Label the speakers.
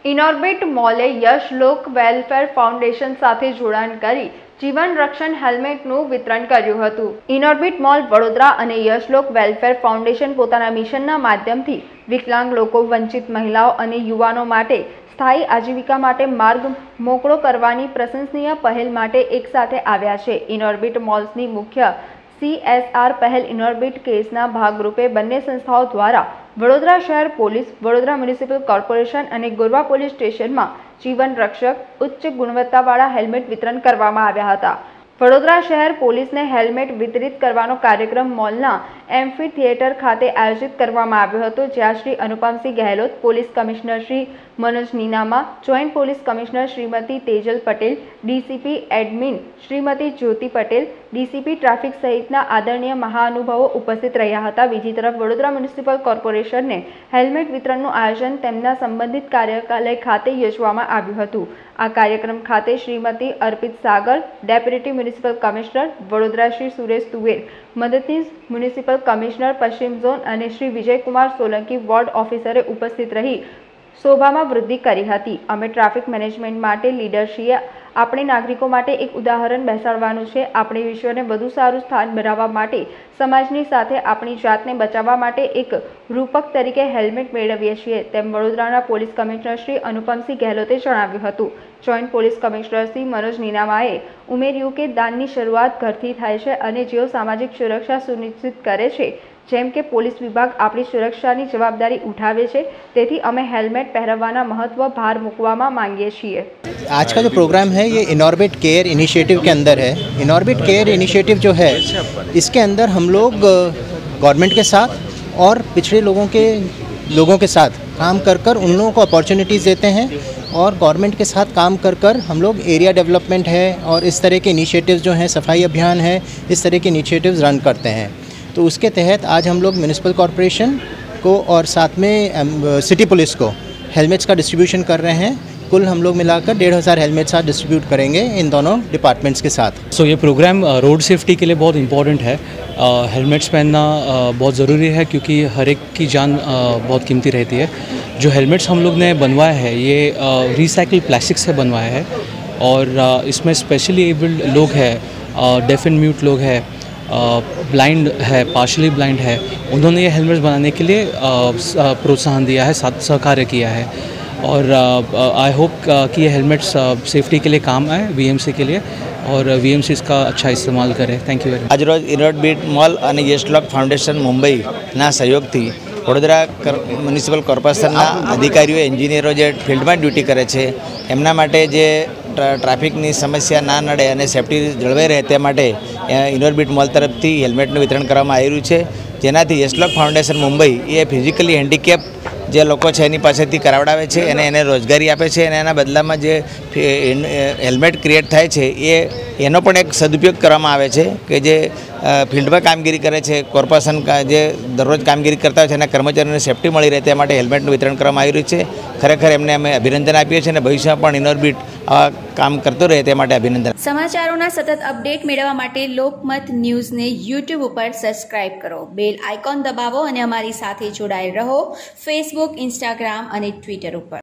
Speaker 1: ઇનોર્બિટ મોલે Yash Lok welfare foundation સાથે જોડાણ કરી જીવન રક્ષણ હેલ્મેટનું વિતરણ કર્યું હતું. ઇનોર્બિટ મોલ વડોદરા અને યશલોક વેલફેર ફાઉન્ડેશન પોતાના મિશનના માધ્યમથી વિકલાંગ લોકો, વંચિત મહિલાઓ અને યુવાનો માટે સ્થાયી આજીવિકા માટે માર્ગ મોકળો કરવાની પ્રશંસનીય પહેલ માટે એકસાથે આવ્યા છે. ઇનોર્બિટ મોલ્સની મુખ્ય CSR પહેલ ઇનોર્બિટ કેસના ભાગરૂપે બંને સંસ્થાઓ દ્વારા વડોદરા શહેર પોલીસ, વડોદરા મ્યુનિસિપલ કોર્પોરેશન અને ગોરવા પોલીસ સ્ટેશનમાં જીવન રક્ષક ઉચ્ચ ગુણવત્તાવાળા હેલ્મેટ વિતરણ કરવામાં આવ્યા હતા. વડોદરા શહેર પોલીસને હેલ્મેટ વિતરિત કરવાનો કાર્યક્રમ મોલના એમ્ફી થિયેટર ખાતે આયોજિત કરવામાં આવ્યો હતો, જ્યાં Shri Anupamsinh Gehlot, police commissioner Shri Manoj Ninama, joint police commissioner Shrimati Tejal Patel, DCP admin Shrimati Jyoti Patel, DCP traffic સહિતના આદરણીય મહાનુભાવો ઉપસ્થિત રહ્યા હતા. બીજી તરફ વડોદરા મ્યુનિસિપલ કોર્પોરેશનને હેલ્મેટ વિતરણનું આયોજન તેમના સંબંધિત કાર્યાલય ખાતે યોજવામાં આવ્યું હતું. આ કાર્યક્રમ ખાતે Shrimati Arpit Sagar, deputy municipal commissioner Vadodara Shri Suresh Tuver, મદદનીશ મ્યુનિસિપલ કમિશનર પશ્ચિમ ઝોન અને શ્રી વિજયકુમાર સોલંકી વોર્ડ ઓફિસરે ઉપસ્થિત રહી શોભામાં વૃદ્ધિ કરી હતી. અમે ટ્રાફિક મેનેજમેન્ટ માટે લીડરશીએ આપણે નાગરિકો માટે એક ઉદાહરણ બેસાડવાનું છે. આપણે વિશ્વને વધુ સારું સ્થાન બનાવવા માટે સમાજની સાથે આપણી જાતને બચાવવા માટે એક રૂપક તરીકે હેલ્મેટ મેળવીએ છીએ, તેમ વડોદરાના પોલીસ કમિશનર શ્રી અનુપમસિંહ ગહેલોતે જણાવ્યું હતું. Joint police commissioner Shri Manoj નીનામાએ ઉમેર્યું કે દાનની શરૂઆત ઘરથી થાય છે અને જેઓ સામાજિક સુરક્ષા સુનિશ્ચિત કરે છે, જેમ કે પોલીસ વિભાગ આપણી સુરક્ષાની જવાબદારી ઉઠાવે છે, તેથી અમે હેલ્મેટ પહેરવાના મહત્વ ભાર મૂકવામાં માંગીએ છીએ.
Speaker 2: आज का जो प्रोग्राम है ये इनॉर्बिट केयर इनिशिएटिव के अंदर है. इनॉर्बिट केयर इनिशिएटिव जो है इसके अंदर हम लोग गवर्नमेंट के साथ और पिछड़े लोगों के साथ काम कर कर उन लोगों को अपॉर्चुनिटीज़ देते हैं और गवर्नमेंट के साथ काम कर कर हम लोग एरिया डेवलपमेंट है और इस तरह के इनिशिएटिव्स जो हैं, सफाई अभियान है, इस तरह के इनिशिएटिव्स रन करते हैं. तो उसके तहत आज हम लोग म्यूनिसिपल कॉर्पोरेशन को और साथ में सिटी पुलिस को हेलमेट्स का डिस्ट्रीब्यूशन कर रहे हैं. कुल हम लोग मिलाकर 1,500 हेलमेट्स आज डिस्ट्रीब्यूट करेंगे इन दोनों डिपार्टमेंट्स के साथ.
Speaker 3: सो ये प्रोग्राम रोड सेफ्टी के लिए बहुत इम्पोर्टेंट है. हेलमेट्स पहनना बहुत ज़रूरी है क्योंकि हर एक की जान बहुत कीमती रहती है. जो हेलमेट्स हम लोग ने बनवाया है ये रिसाइकिल प्लास्टिक से बनवाया है और इसमें स्पेशली एबल्ड लोग हैं, डेफ एंड म्यूट लोग हैं, ब्लाइंड है, पार्शली ब्लाइंड है, उन्होंने ये हेलमेट्स बनाने के लिए प्रोत्साहन दिया है, सहकार्य किया है और आई होप कि ये हेलमेट्स सेफ्टी के लिए काम आए वीएमसी के लिए और वीएमसी इसका अच्छा इस्तेमाल करे. Thank you very much.
Speaker 4: आज रोज इनोर्बिट मॉल और यशलोक फाउंडेशन मुंबईना सहयोगથી વડોદરા મ્યુનિસિપલ કોર્પોરેશનના અધિકારીઓ, એન્જિનિયરો જે ફિલ્ડમાં ડ્યુટી કરે છે એમના માટે જે ટ્રાફિકની સમસ્યા ના નડે અને સેફ્ટી જળવાઈ રહે તે માટે ઇનોર્બિટ મોલ તરફથી હેલ્મેટનું વિતરણ કરવામાં આવી રહ્યું છે, જેનાથી યશલોક ફાઉન્ડેશન મુંબઈ એ ફિઝિકલી હેન્ડીકેપ જે લોકો છે એની પાસેથી કરાવડાવે છે અને એને રોજગારી આપે છે અને એના બદલામાં જે હેલ્મેટ ક્રિએટ થાય છે એનો પણ એક સદુપયોગ કરવામાં આવે છે કે જે ફિલ્ડમાં કામગીરી કરે છે, કોર્પોરેશન જે દરરોજ કામગીરી કરતા હોય છે એના કર્મચારીઓને સેફ્ટી મળી રહે તે માટે હેલ્મેટનું વિતરણ કરવામાં આવી રહ્યું છે. ખરેખર એમને અમે અભિનંદન આપીએ છીએ અને ભવિષ્યમાં પણ ઇનોર્બિટ કામ કરતું રહે તે માટે અભિનંદન.
Speaker 5: સમાચારોના સતત અપડેટ મેળવવા માટે લોકમત ન્યૂઝને યુટ્યુબ ઉપર સબસ્ક્રાઇબ કરો, બેલ આઇકોન દબાવો અને અમારી સાથે જોડાયેલ રહો ફેસબુક, ઇન્સ્ટાગ્રામ અને ટ્વિટર ઉપર.